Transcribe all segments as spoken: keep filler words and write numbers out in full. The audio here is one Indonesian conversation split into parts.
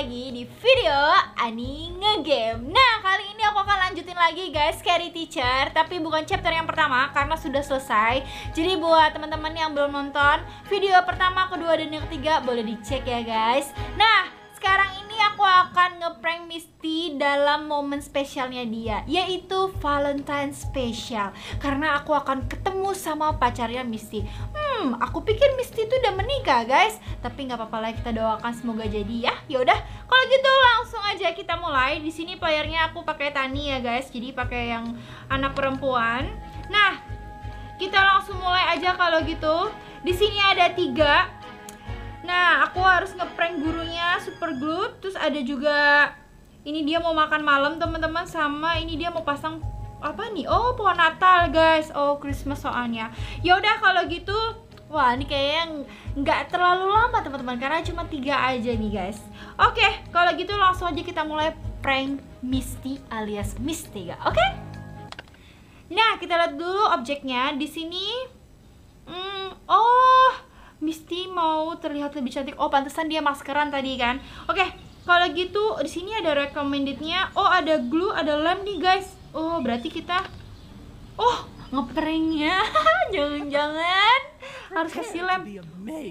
lagi di video Ani Ngegame. Nah, kali ini aku akan lanjutin lagi guys Scary Teacher, tapi bukan chapter yang pertama karena sudah selesai. Jadi buat teman-teman yang belum nonton video pertama, kedua, dan yang ketiga boleh dicek ya guys. Nah, sekarang ini aku akan ngeprank Misty dalam momen spesialnya dia, yaitu Valentine Special. Karena aku akan ketemu sama pacarnya Misty. Hmm, aku pikir Misty itu udah menikah guys, tapi nggak apa-apa lah, kita doakan semoga jadi ya. Yaudah, kalau gitu langsung aja kita mulai. Di sini playernya aku pakai Tani ya guys, jadi pakai yang anak perempuan. Nah, kita langsung mulai aja kalau gitu. Di sini ada tiga. Nah, aku harus ngeprank gurunya super glue. Terus ada juga ini dia mau makan malam teman-teman, sama ini dia mau pasang apa nih? Oh, pohon Natal guys. Oh, Christmas soalnya. Ya udah kalau gitu. Wah, ini kayaknya nggak terlalu lama teman-teman karena cuma tiga aja nih guys. Oke, kalau gitu langsung aja kita mulai prank Misty alias Mystiga. Oke? Nah, kita lihat dulu objeknya di sini. Hmm, oh. Misty mau terlihat lebih cantik. Oh, pantesan dia maskeran tadi kan. Oke, kalau gitu di sini ada recommendednya. Oh, ada glue, ada lem nih guys. Oh, berarti kita oh, ngepranknya jangan-jangan harus kasih lem.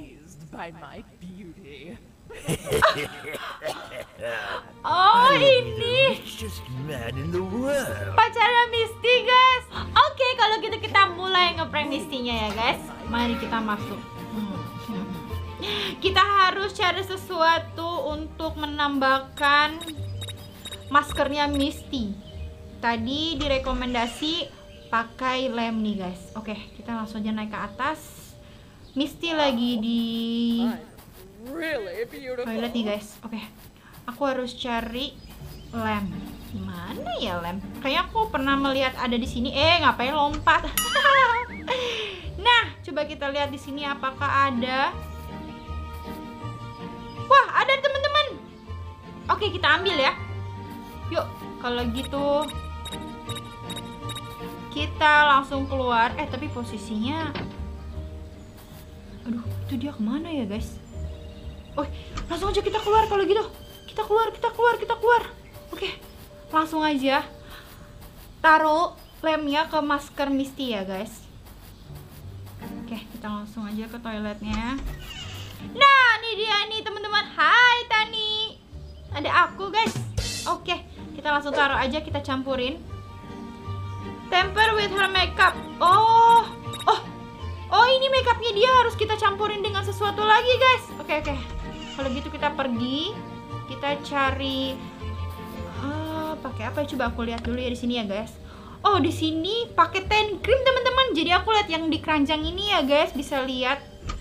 Oh, ini pacarnya Misty guys. Oke, kalau gitu kita mulai ngeprank Misty-nya ya guys. Mari kita masuk. Kita harus cari sesuatu untuk menambahkan maskernya Misty. Tadi direkomendasi pakai lem nih guys. Oke, kita langsung aja naik ke atas. Misty lagi di toilet nih guys. Oke, aku harus cari lem. Mana ya lem? Kayaknya aku pernah melihat ada di sini. Eh, ngapain lompat? Nah, coba kita lihat di sini apakah ada. Wah, ada teman-teman. Oke, kita ambil ya. Yuk, kalau gitu kita langsung keluar. Eh, tapi posisinya, aduh, itu dia kemana ya guys? Oh, langsung aja kita keluar kalau gitu. Kita keluar, kita keluar, kita keluar. Oke, langsung aja taruh lemnya ke masker Misty ya guys. Oke, kita langsung aja ke toiletnya. Nah, ini dia nih teman-teman. Hai Tani. Ada aku guys. Oke, kita langsung taruh aja, kita campurin. Temper with her makeup. Oh, oh, oh ini makeupnya dia harus kita campurin dengan sesuatu lagi guys. Oke oke. Kalau gitu kita pergi, kita cari. Uh, pakai apa? Coba aku lihat dulu ya di sini ya guys. Oh, di sini pakai ten cream teman-teman. Jadi aku lihat yang di keranjang ini ya guys, bisa lihat.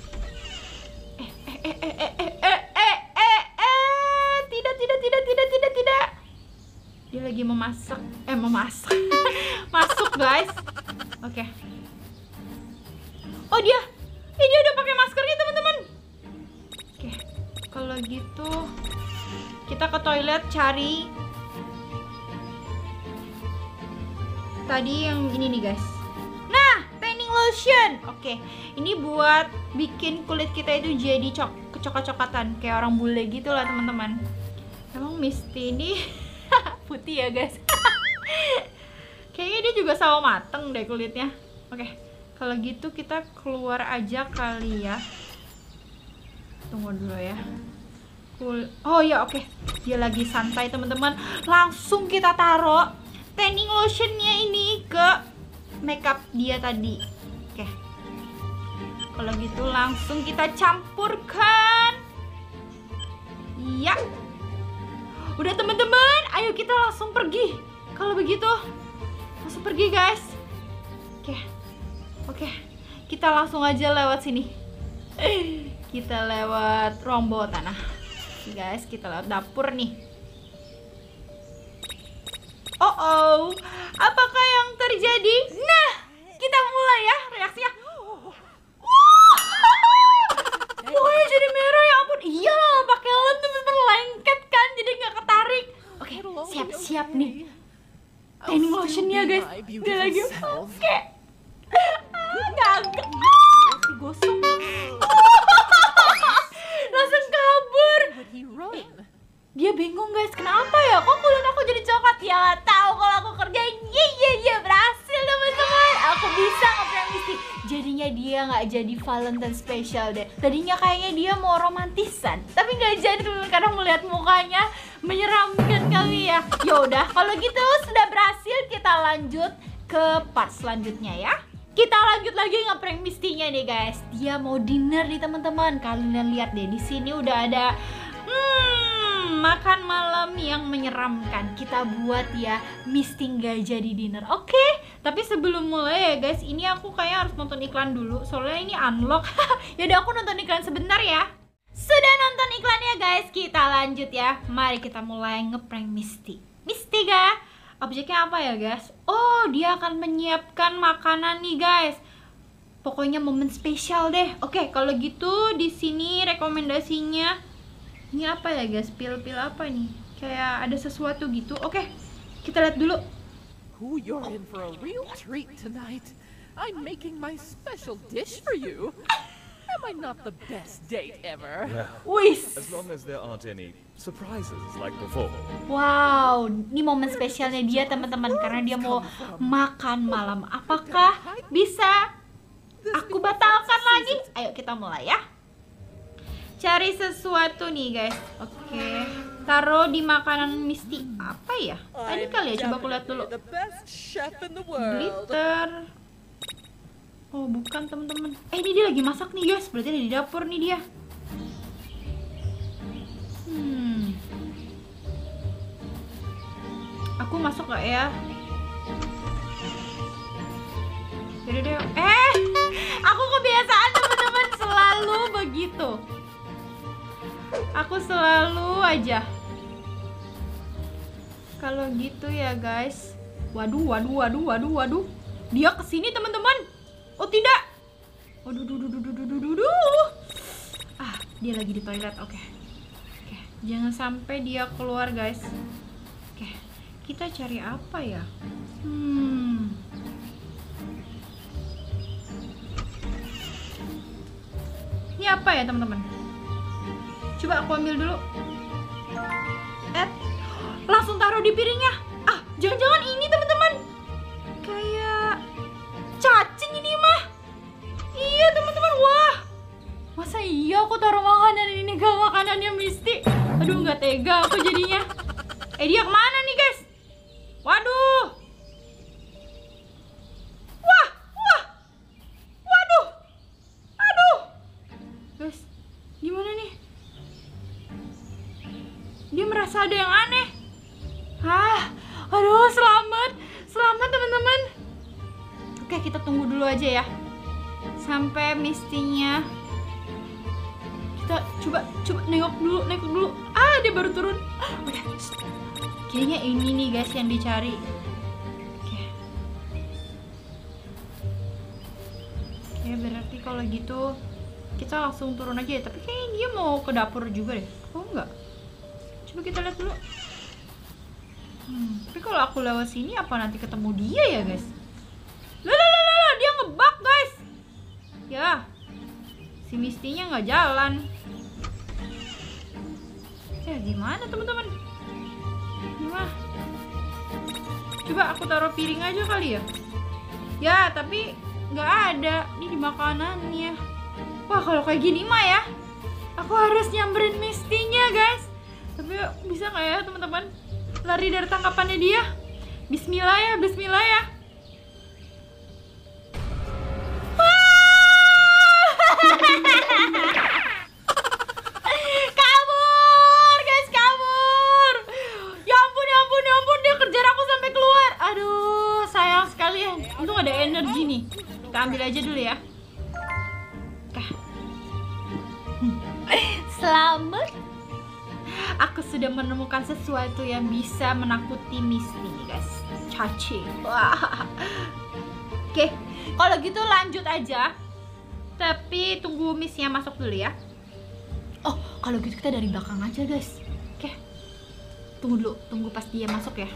Eh, eh, eh, eh, eh, eh, eh, eh, tidak, tidak, tidak, tidak, tidak, tidak. Dia lagi memasak, eh memasak, masuk guys. Oke. Oh dia, eh, dia udah pakai maskernya teman-teman. Oke, kalau gitu kita ke toilet cari tadi yang ini nih guys. Nah, tanning lotion. Oke, ini buat bikin kulit kita itu jadi cok kecoklat-coklatan kayak orang bule gitu lah teman-teman. Emang Misty ini putih ya guys. Kayaknya dia juga sawo mateng deh kulitnya. Oke, kalau gitu kita keluar aja kali ya. Tunggu dulu ya. Cool. Oh ya oke, dia lagi santai teman-teman. Langsung kita taruh tanning lotionnya ini ke makeup dia tadi. Oke. Kalau gitu langsung kita campurkan. Iya. Udah teman-teman, ayo kita langsung pergi. Kalau begitu, langsung pergi guys. Oke. Oke. Kita langsung aja lewat sini. Kita lewat rombo tanah. Guys, kita lewat dapur nih. Oh oh. Apakah yang terjadi? Nah, kita mulai ya reaksinya. Pokoknya jadi merah ya ampun. Iya, pakai lem teman-teman, lengket kan, jadi nggak ketarik. Oke, siap-siap nih. Tanning lotionnya guys. Dia lagi oke. Ah, gagak. Ah, digosok. Langsung kabur. Eh, dia kayaknya dia nggak jadi Valentine special deh. Tadinya kayaknya dia mau romantisan, tapi nggak jadi teman-teman karena melihat mukanya menyeramkan kali ya. Yaudah, kalau gitu sudah berhasil, kita lanjut ke part selanjutnya ya. Kita lanjut lagi ngeprank Mistinya nih guys. Dia mau dinner nih teman-teman. Kalian lihat deh, di sini udah ada hmm, makan malam yang menyeramkan. Kita buat ya Misty nggak jadi dinner. Oke, okay? Tapi sebelum mulai ya guys, ini aku kayak harus nonton iklan dulu. Soalnya ini unlock. Yaudah aku nonton iklan sebentar ya. Sudah nonton iklannya guys, kita lanjut ya. Mari kita mulai ngeprank Misty. Misty ga? Objeknya apa ya guys? Oh, dia akan menyiapkan makanan nih guys. Pokoknya momen spesial deh. Oke, kalau gitu di sini rekomendasinya ini apa ya guys? Pil-pil apa nih? Kayak ada sesuatu gitu. Oke, kita lihat dulu. Ooh, you're in for a real treat tonight. I'm making my special dish for you. Am I not the best date ever? Yeah. Wis. As long as there aren't any surprises like before. Wow, ini momen spesialnya dia teman-teman karena dia mau makan malam. Apakah bisa aku batalkan lagi? Ayo kita mulai ya. Cari sesuatu nih guys. Oke, taruh di makanan Misty. Apa ya? Ah, ini kali ya, coba aku lihat dulu. Glitter. Oh bukan teman-teman. Eh ini dia lagi masak nih guys. Berarti ada di dapur nih dia. Hmm. Aku masuk gak ya? Yaudah deh. Eh, aku kebiasaan teman-teman selalu begitu. Aku selalu aja. Kalau gitu ya guys. Waduh, waduh, waduh, waduh, waduh. Dia kesini teman-teman. Oh tidak. Waduh, duh, duh, duh, duh, duh, duh, duh. Ah, dia lagi di toilet. Oke. Okay. Oke, okay. Jangan sampai dia keluar guys. Oke, okay. Kita cari apa ya? Hmm. Ini apa ya teman-teman? Coba aku ambil dulu. Eh, langsung taruh di piringnya. Ah, jangan-jangan ini teman-teman. Kayak cacing ini mah. Iya teman-teman, wah. Masa iya aku taruh makanan ini ke makanannya Misty? Aduh nggak tega aku jadinya. Eh dia kemana nih guys? Waduh. Wah, wah. Waduh. Aduh. Guys, gimana nih? Dia merasa ada yang aneh. Hah, aduh selamat. Selamat teman-teman. Oke, kita tunggu dulu aja ya sampai Mistinya. Kita coba coba nengok dulu, nengok dulu. Ah, dia baru turun. Oh ya, kayaknya ini nih guys yang dicari. Oke. Oke, berarti kalau gitu kita langsung turun aja ya. Tapi kayaknya dia mau ke dapur juga deh. Oh enggak? Coba kita lihat dulu. Hmm, tapi kalau aku lewat sini apa nanti ketemu dia ya guys? Lah lah lah lah, dia ngebug guys. Ya, si Mistinya nggak jalan. Ya gimana teman-teman? Gimana? Coba aku taruh piring aja kali ya. Ya tapi nggak ada. Ini di makanannya. Wah kalau kayak gini mah ya, aku harus nyamperin Mistinya guys. Tapi bisa nggak ya teman-teman? Lari dari tangkapannya dia. Bismillah ya, Bismillah ya. Kabur guys, kabur. Ya ampun, ya ampun, ya ampun, dia kejar aku sampai keluar. Aduh, sayang sekali ya. Untung ada energi nih. Kita ambil aja dulu ya. Selamat. Aku sudah menemukan sesuatu yang bisa menakuti Misty nih guys. Cacing. Wah. Oke, kalau gitu lanjut aja. Tapi tunggu Missnya masuk dulu ya. Oh, kalau gitu kita dari belakang aja guys. Oke. Tunggu dulu, tunggu pas dia masuk ya.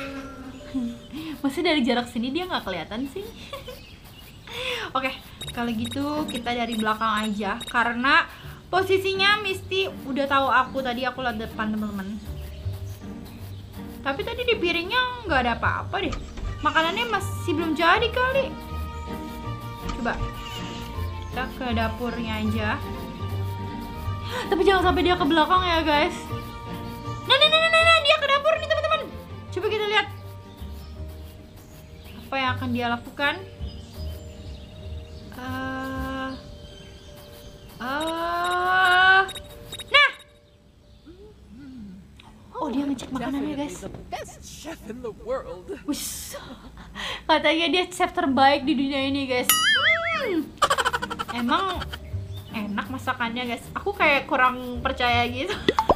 Masih dari jarak sini dia nggak kelihatan sih. Oke, kalau gitu kita dari belakang aja karena posisinya Misty udah tahu aku, tadi aku lihat depan teman-teman. Tapi tadi di piringnya nggak ada apa-apa deh. Makanannya masih belum jadi kali. Coba Kita ke dapurnya aja. Tapi jangan sampai dia ke belakang ya guys. Nah, nah, nah, nah, nah, dia ke dapur nih teman-teman. Coba kita lihat apa yang akan dia lakukan. Uh, uh, nah, oh dia ngecek makanannya guys. Definitely the best chef in the world. Wush. Katanya dia chef terbaik di dunia ini guys. Hmm. Emang enak masakannya guys. Aku kayak kurang percaya gitu.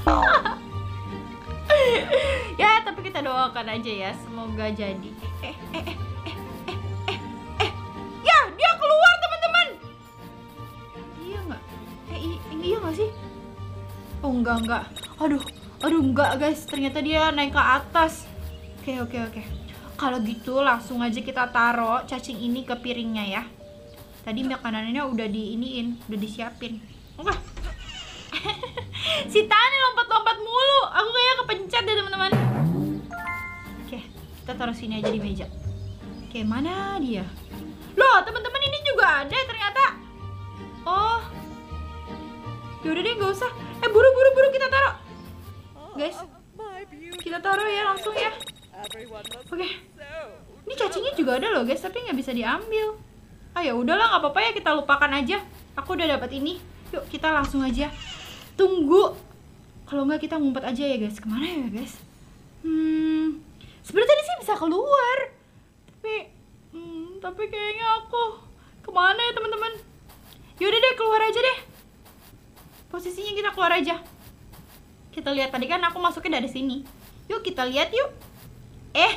Ya tapi kita doakan aja ya, semoga jadi. Eh eh eh eh eh eh eh ya dia keluar teman-teman. Iya nggak? Eh i- iya nggak sih? Oh enggak enggak. Aduh aduh enggak guys. Ternyata dia naik ke atas. Oke oke oke. Kalau gitu langsung aja kita taruh cacing ini ke piringnya ya. Tadi makanannya udah diiniin, udah disiapin. Oke. Si Tani lompat-lompat mulu. Aku kayak kepencet deh teman-teman. Oke, kita taruh sini aja di meja. Oke, mana dia? Loh, teman-teman ini juga ada ternyata. Oh. Yaudah deh, nggak usah. Eh, buru-buru buru kita taruh. Guys, kita taruh ya langsung ya. Oke. Ini cacingnya juga ada loh guys, tapi nggak bisa diambil. Ah ya udahlah, nggak apa-apa ya, kita lupakan aja. Aku udah dapat ini. Yuk kita langsung aja. Tunggu. Kalau nggak kita ngumpet aja ya guys. Kemana ya guys? Hmm. Sebenarnya tadi sih bisa keluar. Tapi, hmm, tapi kayaknya aku kemana ya teman-teman? Yaudah deh, keluar aja deh. Posisinya kita keluar aja. Kita lihat tadi kan aku masuknya dari sini. Yuk kita lihat yuk. Eh.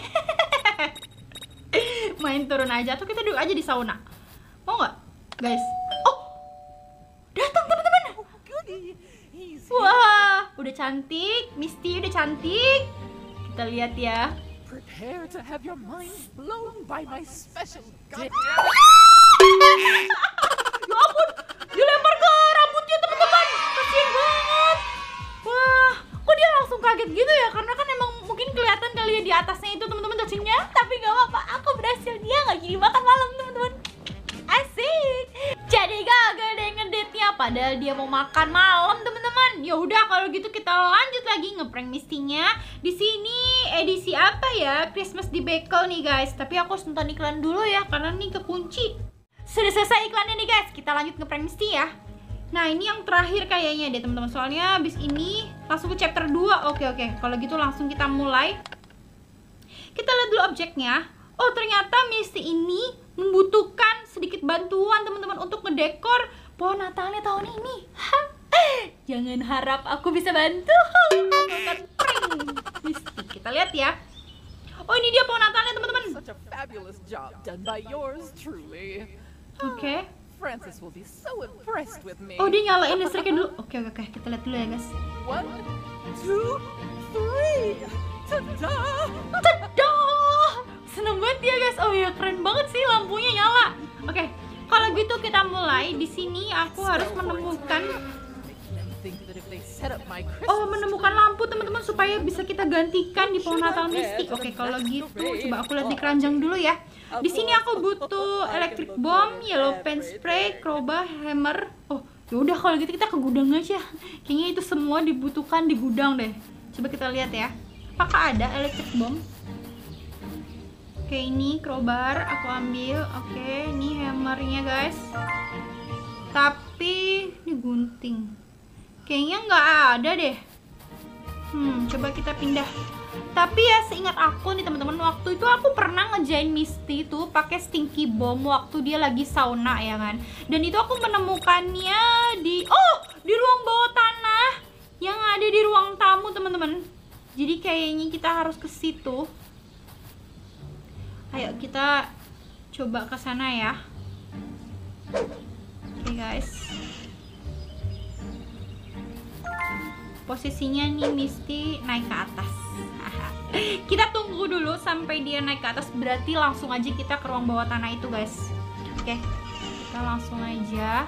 Main turun aja atau kita duduk aja di sauna. Mau nggak, guys? Oh, datang teman-teman. Wah, udah cantik. Misty udah cantik. Kita lihat ya. Prepare to have your mind blown by my special dish. Ya ampun, dilempar ke rambutnya teman-teman. Kasian banget. Wah, kok dia langsung kaget gitu ya? Karena kan emang mungkin kelihatan kali ya di atasnya itu teman-teman cacingnya. Tapi gak apa-apa, aku berhasil. Dia nggak jadi makan malam teman-teman. Asik. Jadi gagal deh ngedate-nya, padahal dia mau makan malam teman-teman. Ya udah kalau gitu kita lanjut lagi ngeprank Misty-nya. Di sini edisi apa ya? Christmas di Bekel nih guys. Tapi aku harus nonton iklan dulu ya karena nih kekunci. Sudah selesai iklannya nih guys. Kita lanjut ngeprank Misty ya. Nah ini yang terakhir kayaknya deh teman-teman. Soalnya abis ini langsung ke chapter dua. Oke oke. Kalau gitu langsung kita mulai. Kita lihat dulu objeknya. Oh ternyata Misty ini membutuhkan sedikit bantuan teman-teman untuk ngedekor pohon Natalnya tahun ini. Jangan harap aku bisa bantu. Aku akan prank Misty. Kita lihat ya. Oh ini dia pohon Natalnya teman-teman. Such a fabulous job done by yours truly. Oke. Okay. Francis will be so impressed with me. Oh dia nyalain listriknya dulu. Oke oke oke. Kita lihat dulu ya guys. One, two, three. Tada! Tada! Seneng banget dia guys. Oh ya keren banget sih lampunya nyala. Oke, kalau gitu kita mulai. Di sini aku harus menemukan Oh menemukan lampu teman-teman supaya bisa kita gantikan di pohon Natal Misty. Oke kalau gitu coba aku lihat di keranjang dulu ya. Di sini aku butuh electric bomb, yellow pen spray, crowbar, hammer. Oh yaudah kalau gitu kita ke gudang aja. Kayaknya itu semua dibutuhkan di gudang deh. Coba kita lihat ya. Apakah ada electric bomb? Oke ini crowbar aku ambil. Oke ini hammernya guys. Tapi ini gunting. Kayaknya nggak ada deh. Hmm coba kita pindah. Tapi ya seingat aku nih teman-teman, waktu itu aku pernah ngejain Misty itu pakai stinky bomb waktu dia lagi sauna ya kan. Dan itu aku menemukannya di oh di ruang bawah tanah yang ada di ruang tamu teman-teman. Jadi kayaknya kita harus ke situ. Ayo kita coba ke sana ya. Oke guys. Posisinya nih Misty naik ke atas. Kita tunggu dulu sampai dia naik ke atas, berarti langsung aja kita ke ruang bawah tanah itu guys. Oke, kita langsung aja.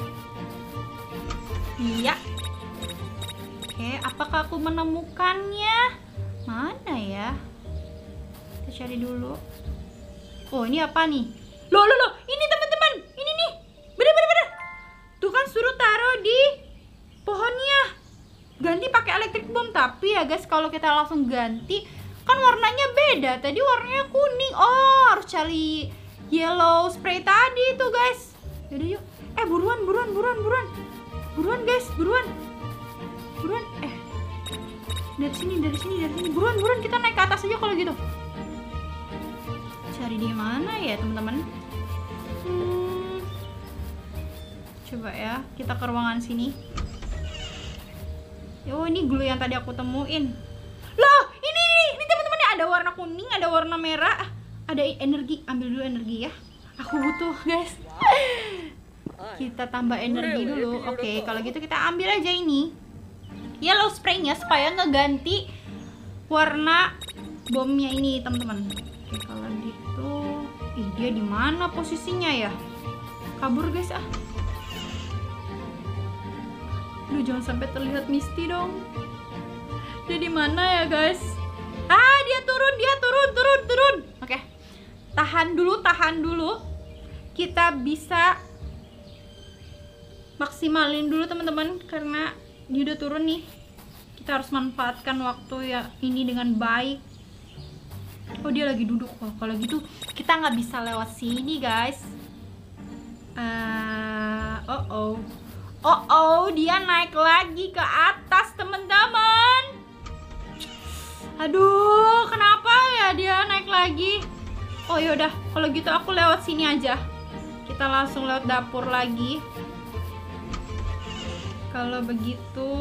Iya. Oke, apakah aku menemukannya? Mana ya? Kita cari dulu. Oh ini apa nih? Loh loh loh, ini teman-teman, ini nih. Bener bener bener. tapi ya guys kalau kita langsung ganti kan warnanya beda. Tadi warnanya kuning. Oh, harus cari yellow spray tadi itu guys. Yaudah yuk. Eh buruan buruan buruan buruan. Buruan guys, buruan. Buruan. Eh. Dari sini, dari sini, dari sini. Buruan buruan kita naik ke atas aja kalau gitu. Cari di mana ya, teman-teman? Hmm. Coba ya, kita ke ruangan sini. Oh, ini glue yang tadi aku temuin. Loh, ini ini teman-teman ada warna kuning, ada warna merah, ada energi. Ambil dulu energi ya. Aku butuh, guys. Kita tambah energi dulu. Oke, kalau gitu kita ambil aja ini yellow spraynya supaya ngeganti warna bomnya ini, teman-teman. Oke, kalau gitu, ih dia di mana posisinya ya? Kabur guys ah. Aduh, jangan sampai terlihat Misty dong. Dia di mana ya guys? Ah, dia turun, dia turun, turun, turun. Oke, tahan dulu, tahan dulu. Kita bisa maksimalin dulu teman-teman karena dia udah turun nih. Kita harus manfaatkan waktu ya ini dengan baik. Oh, dia lagi duduk. Oh, kalau gitu kita nggak bisa lewat sini guys. Uh, oh oh. Oh oh, dia naik lagi ke atas teman-teman. Aduh, kenapa ya dia naik lagi? Oh yaudah, kalau gitu aku lewat sini aja. Kita langsung lewat dapur lagi. Kalau begitu,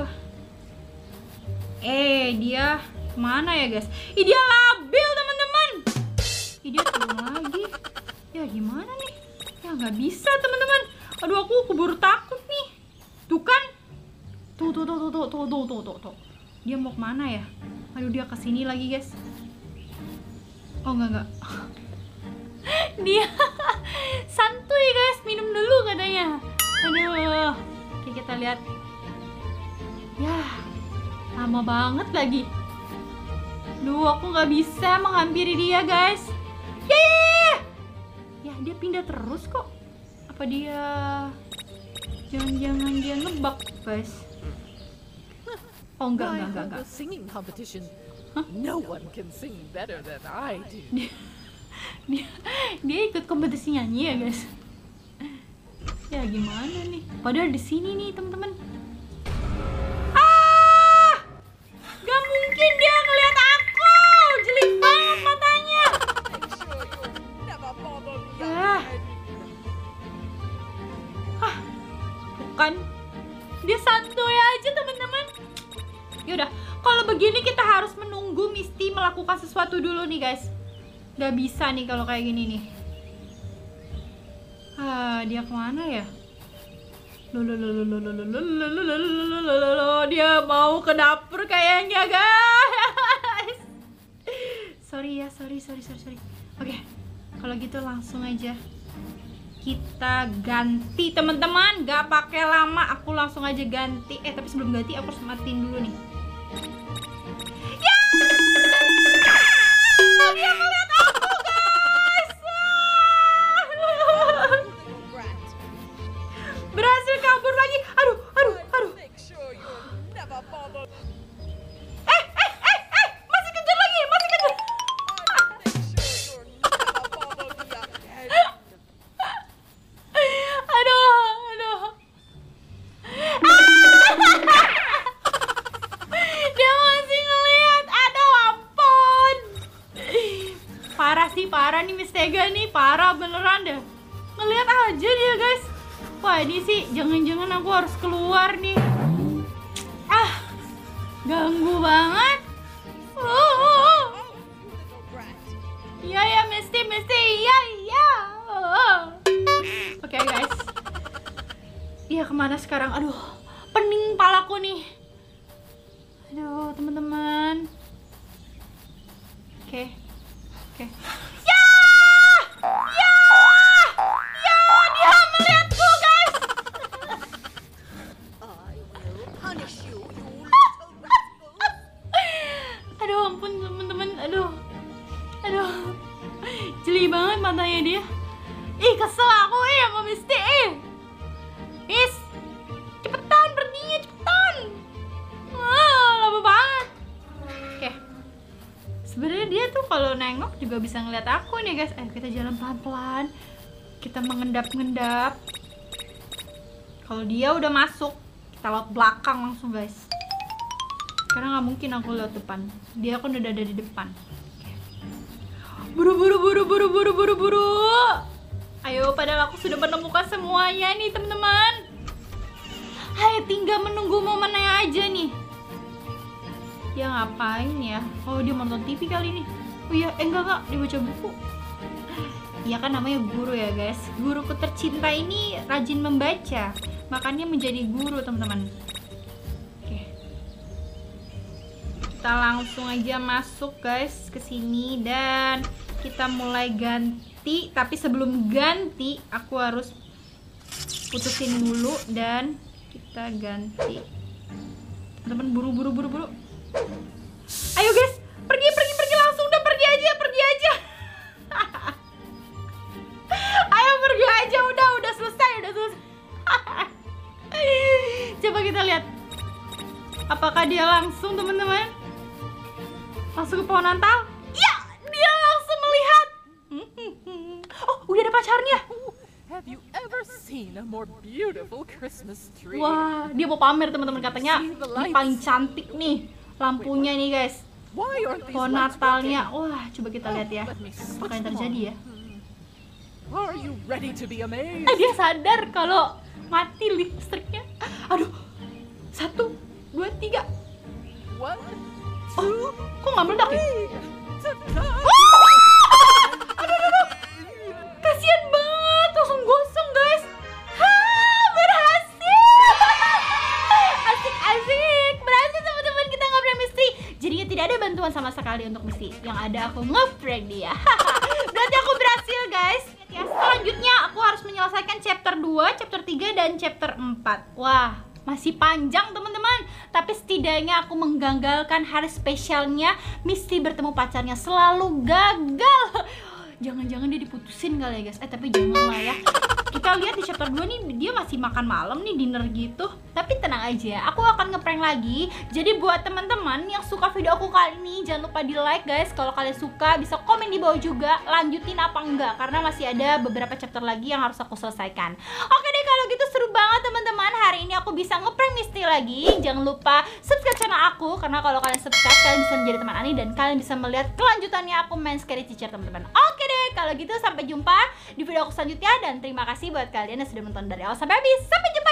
eh dia mana ya guys? Ih, dia labil teman-teman. Ih, dia turun lagi. Ya gimana nih? Ya nggak bisa teman-teman. Aduh, aku keburu takut nih. Tuh kan? Tuh tuh tuh tuh tuh tuh tuh tuh tuh tuh. Dia mau kemana ya? Aduh, dia kesini lagi guys. Oh enggak enggak. Dia santuy guys, minum dulu katanya. Aduh. Oke, kita lihat. Ya, lama banget lagi. Duh, aku nggak bisa menghampiri dia guys. Ya, ya, ya. Ya, dia pindah terus kok. Apa dia jangan-jangan dia ngebug guys? Oh enggak enggak enggak enggak. Singing competition. No one can sing better than I do. Dia, dia, dia ikut kompetisi nyanyi ya guys. Ya gimana nih? Padahal di sini nih teman-teman. Ah, gak mungkin dia ngeliat aku. Jelek banget matanya. Ah. Hah, bukan. Dia santuy aja teman-teman. Yaudah, kalau begini kita harus menunggu Misty melakukan sesuatu dulu nih guys. Gak bisa nih kalau kayak gini nih. Ah, dia kemana ya? Dia mau ke dapur kayaknya guys. Sorry ya, sorry, sorry, sorry, sorry. Oke, kalau gitu langsung aja kita ganti teman-teman, gak pakai lama, aku langsung aja ganti. Eh tapi sebelum ganti aku harus matiin dulu nih. Ya, dia ngeliat aku guys. Berhasil kabur lagi. Aduh, aduh, aduh. Eh, eh, eh, eh, masih kejar lagi, masih kejar. Parah nih Mistega nih, parah beneran deh. Ngeliat aja dia guys. Wah ini sih jangan-jangan aku harus keluar nih. Ah, ganggu banget. Iya ya Misty, Misty, iya iya. Oke guys. Dia kemana sekarang? Aduh, pening palaku nih. Aduh teman-teman. Oke, oke. Jeli banget matanya dia. Ih, kesel aku eh sama Misty eh. Is, cepetan perginya cepetan. Ah, lama banget. nengok juga bisa ngeliat aku nih guys. Eh kita jalan pelan-pelan, kita mengendap-ngendap. Kalau dia udah masuk, kita lewat belakang langsung guys, karena nggak mungkin aku lewat depan. Dia kan udah ada di depan. Buru buru buru buru buru buru buru. Ayo, padahal aku sudah menemukan semuanya nih teman-teman. Hai, tinggal menunggu momennya aja nih. Dia ngapain ya? Oh, dia nonton T V kali ini. Oh iya, eh enggak enggak, dia baca buku. Iya kan namanya guru ya guys. Guruku tercinta ini rajin membaca, makanya menjadi guru teman-teman. Oke. Kita langsung aja masuk guys ke sini dan kita mulai ganti. Tapi sebelum ganti, aku harus putusin dulu dan kita ganti. Teman-teman, buru buru buru buru. Ayo guys, pergi pergi pergi langsung, udah pergi aja, pergi aja. Ayo pergi aja, udah udah selesai, udah selesai. Coba kita lihat, apakah dia langsung teman-teman langsung ke pohon Natal? Iya, dia langsung melihat. Oh, udah ada pacarnya. Have you ever seen a more beautiful Christmas tree? Wah, dia mau pamer teman-teman, katanya ini paling cantik nih lampunya nih guys. Why aren't these Pohon lights Natalnya. working? Wah, coba kita lihat ya. Let me switch Apa yang them terjadi on. ya? Are you ready to be amazed? Eh, dia sadar kalau mati listriknya. Aduh, satu, dua, tiga. One, Oh, two, kok nggak meledak ya? three. Ta-da! Aduh, aduh, aduh. Kasian banget, langsung gosong guys. Ha, berhasil. Asik-asik, berhasil teman-teman, kita nge-prank Misty. Jadinya tidak ada bantuan sama sekali untuk Misty. Yang ada aku nge-prank dia. Berarti aku berhasil guys. Ya, selanjutnya aku harus menyelesaikan chapter dua, chapter tiga, dan chapter empat. Wah, masih panjang teman-teman. Tapi setidaknya aku menggagalkan hari spesialnya Misty bertemu pacarnya. Selalu gagal. Jangan-jangan dia diputusin kali ya guys. Eh tapi jangan lah ya. Kita lihat di chapter dua nih, dia masih makan malam nih, dinner gitu. Tapi tenang aja, aku akan ngeprank lagi. Jadi buat teman-teman yang suka video aku kali ini, jangan lupa di like guys. Kalau kalian suka bisa komen di bawah juga, lanjutin apa enggak, karena masih ada beberapa chapter lagi yang harus aku selesaikan. Oke deh, kalau gitu seru banget teman-teman. Hari ini aku bisa ngeprank Misty lagi. Jangan lupa subscribe channel aku, karena kalau kalian subscribe kalian bisa menjadi teman Ani dan kalian bisa melihat kelanjutannya aku main Scary Teacher teman-teman. Oke deh, kalau gitu sampai jumpa di video aku selanjutnya, dan terima kasih buat kalian yang sudah menonton dari awal sampai habis. Sampai jumpa.